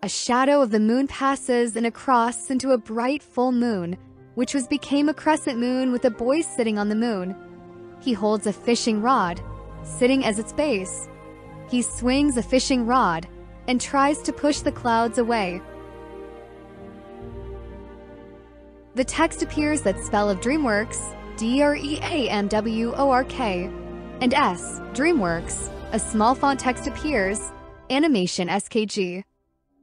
A shadow of the moon passes and across into a bright full moon, which became a crescent moon with a boy sitting on the moon. He holds a fishing rod, sitting as its base. He swings a fishing rod and tries to push the clouds away. The text appears that spell of DreamWorks, DREAMWORK, and S, DreamWorks. A small font text appears, animation SKG.